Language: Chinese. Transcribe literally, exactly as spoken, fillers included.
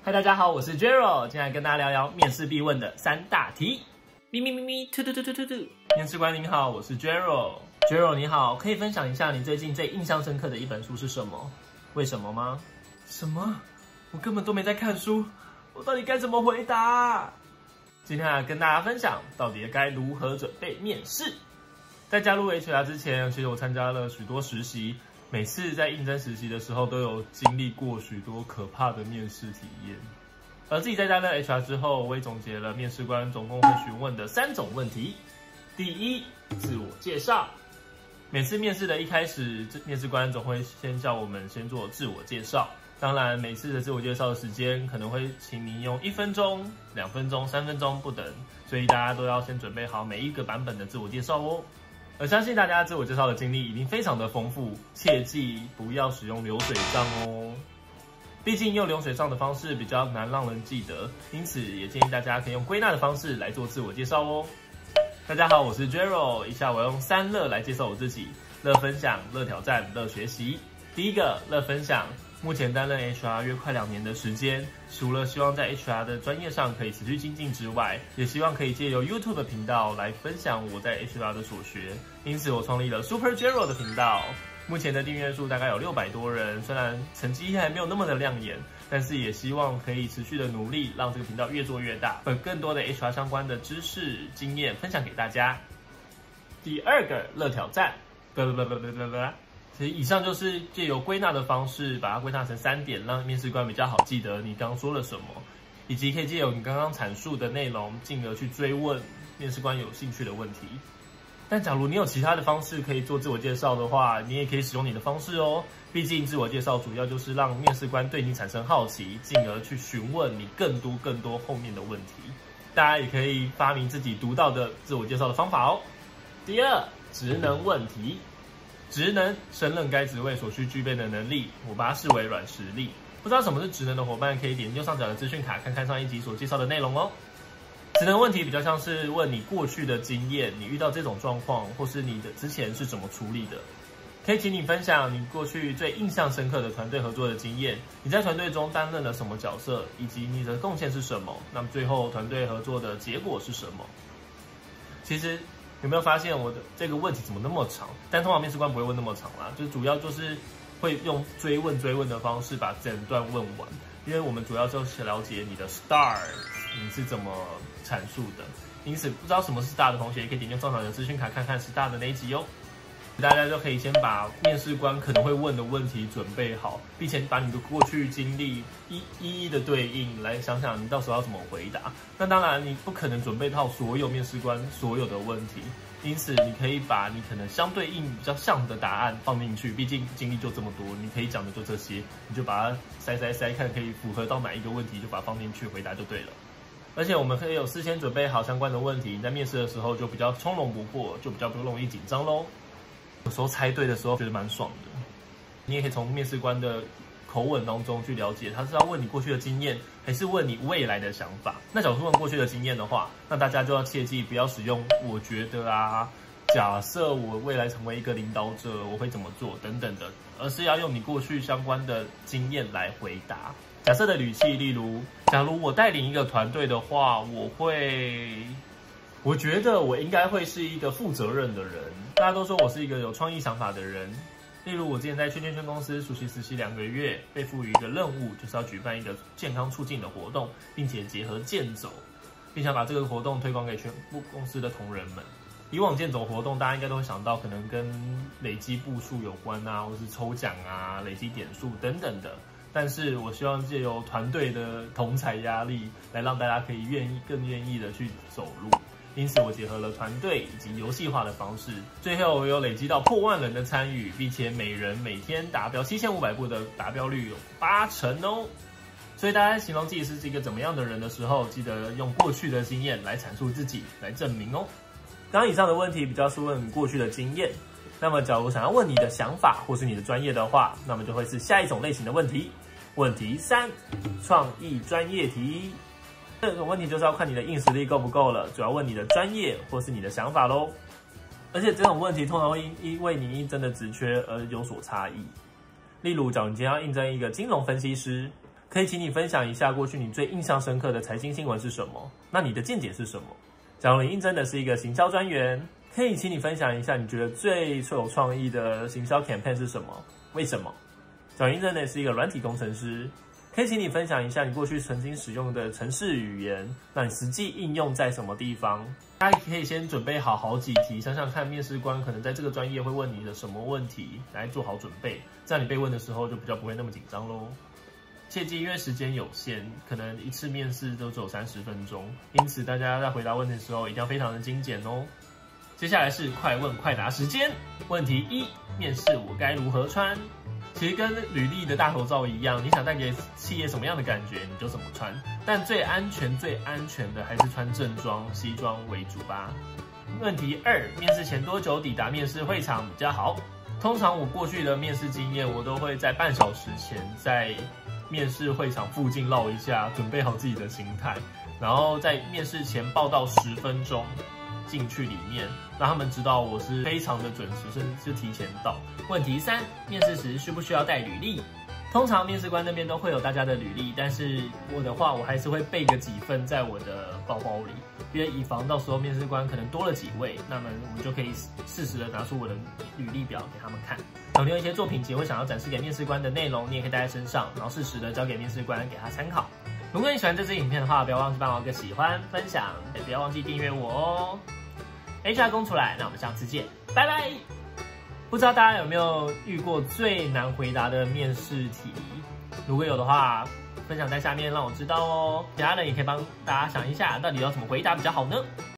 嗨，大家好，我是 Jero， 今天来跟大家聊聊面试必问的三大题。咪咪咪咪，突突突突突突。面试官您好，我是 Jero。Jero 你好，可以分享一下你最近最印象深刻的一本书是什么？为什么吗？什么？我根本都没在看书，我到底该怎么回答？今天来跟大家分享，到底该如何准备面试。在加入 H R 之前，其实我参加了许多实习。每次在应征实习的时候，都有经历过许多可怕的面试体验。而自己在担任 H R 之后，我也总结了面试官总共会询问的三种问题。第一，自我介绍。每次面试的一开始，面试官总会先叫我们先做自我介绍。当然，每次的自我介绍的时间可能会请您用一分钟、两分钟、三分钟不等，所以大家都要先准备好每一个版本的自我介绍哦。而相信大家自我介绍的经历一定非常的丰富，切记不要使用流水账哦。毕竟用流水账的方式比较难让人记得，因此也建议大家可以用归纳的方式来做自我介绍哦。大家好，我是 Jero， 以下我用三乐来介绍我自己：乐分享、乐挑战、乐学习。第一个，乐分享。目前担任 H R 约快两年的时间，除了希望在 H R 的专业上可以持续精进之外，也希望可以借由 YouTube 的频道来分享我在 H R 的所学。因此，我创立了 Super Jero 的频道。目前的订阅数大概有六百多人，虽然成绩还没有那么的亮眼，但是也希望可以持续的努力，让这个频道越做越大，把更多的 H R 相关的知识经验分享给大家。第二个乐挑战，不不不不不不不。其实以上就是借由归纳的方式，把它归纳成三点，让面试官比较好记得你刚刚说了什么，以及可以借由你刚刚阐述的内容，进而去追问面试官有兴趣的问题。但假如你有其他的方式可以做自我介绍的话，你也可以使用你的方式哦。毕竟自我介绍主要就是让面试官对你产生好奇，进而去询问你更多更多后面的问题。大家也可以发明自己独到的自我介绍的方法哦。第二，职能问题。职能，胜任该职位所需具备的能力，我把它视为软实力。不知道什么是职能的伙伴，可以点右上角的资讯卡看看上一集所介绍的内容哦。职能问题比较像是问你过去的经验，你遇到这种状况，或是你的之前是怎么处理的。可以请你分享你过去最印象深刻的团队合作的经验，你在团队中担任了什么角色，以及你的贡献是什么，那么最后团队合作的结果是什么。其实有没有发现我的这个问题怎么那么长？但通常面试官不会问那么长啦，就是主要就是会用追问追问的方式把整段问完，因为我们主要就是了解你的 start 你是怎么阐述的。因此不知道什么是 start 的同学，也可以点进上场的资讯卡看看 start 的那一集哦。大家就可以先把面试官可能会问的问题准备好，并且把你的过去经历一一一的对应，来想想你到时候要怎么回答。那当然，你不可能准备到所有面试官所有的问题，因此你可以把你可能相对应比较像的答案放进去。毕竟经历就这么多，你可以讲的就这些，你就把它塞塞塞，看可以符合到哪一个问题，就把它放进去回答就对了。而且我们可以有事先准备好相关的问题，在面试的时候就比较从容不迫，就比较不容易紧张咯。有时候猜对的时候觉得蛮爽的，你也可以从面试官的口吻当中去了解他是要问你过去的经验，还是问你未来的想法。那假如是问过去的经验的话，那大家就要切记不要使用我觉得啊，假设我未来成为一个领导者我会怎么做等等的，而是要用你过去相关的经验来回答。假设的语气，例如假如我带领一个团队的话，我会我觉得我应该会是一个负责任的人。大家都说我是一个有创意想法的人。例如我之前在圈圈圈公司熟悉实习两个月，被赋予一个任务，就是要举办一个健康促进的活动，并且结合健走，并想把这个活动推广给全部公司的同仁们。以往健走活动，大家应该都会想到可能跟累积步数有关啊，或是抽奖啊、累积点数等等的。但是我希望借由团队的同侪压力，来让大家可以愿意更愿意的去走路。因此，我结合了团队以及游戏化的方式，最后我有累积到破万人的参与，并且每人每天达标七千五百步的达标率有八成哦。所以大家形容自己是一个怎么样的人的时候，记得用过去的经验来阐述自己，来证明哦。刚刚以上的问题比较是问你过去的经验，那么假如想要问你的想法或是你的专业的话，那么就会是下一种类型的问题。问题三，创意专业题。这种问题就是要看你的硬实力够不够了，主要问你的专业或是你的想法咯。而且这种问题通常会因因为你应征的职缺而有所差异。例如，假如你今天要应征一个金融分析师， 可以请你分享一下过去你最印象深刻的财经新闻是什么？那你的见解是什么？假如你应征的是一个行销专员，可以请你分享一下你觉得最最有创意的行销 campaign 是什么？为什么？假如应征的是一个软体工程师，可以请你分享一下你过去曾经使用的程式语言，那你实际应用在什么地方？大家可以先准备好好几题，想想看面试官可能在这个专业会问你的什么问题，来做好准备，这样你被问的时候就比较不会那么紧张咯。切记，因为时间有限，可能一次面试都只有三十分钟，因此大家在回答问题的时候一定要非常的精简哦。接下来是快问快答时间。问题一：面试我该如何穿？其实跟履历的大头照一样，你想带给企业什么样的感觉，你就怎么穿。但最安全、最安全的还是穿正装、西装为主吧。问题二：面试前多久抵达面试会场比较好？通常我过去的面试经验，我都会在半小时前在面试会场附近绕一下，准备好自己的心态，然后在面试前报到十分钟进去里面，让他们知道我是非常的准时，甚至是提前到。问题三：面试时需不需要带履历？通常面试官那边都会有大家的履历，但是我的话，我还是会备个几份在我的包包里，因为以防到时候面试官可能多了几位，那么我们就可以适时的拿出我的履历表给他们看。然后你有一些作品集会想要展示给面试官的内容，你也可以带在身上，然后适时的交给面试官给他参考。如果你喜欢这支影片的话，不要忘记帮我个喜欢、分享，也不要忘记订阅我哦。H R 攻出来，那我们下次见，拜拜。不知道大家有没有遇过最难回答的面试题？如果有的话，分享在下面让我知道哦。其他人也可以帮大家想一下，到底要怎么回答比较好呢？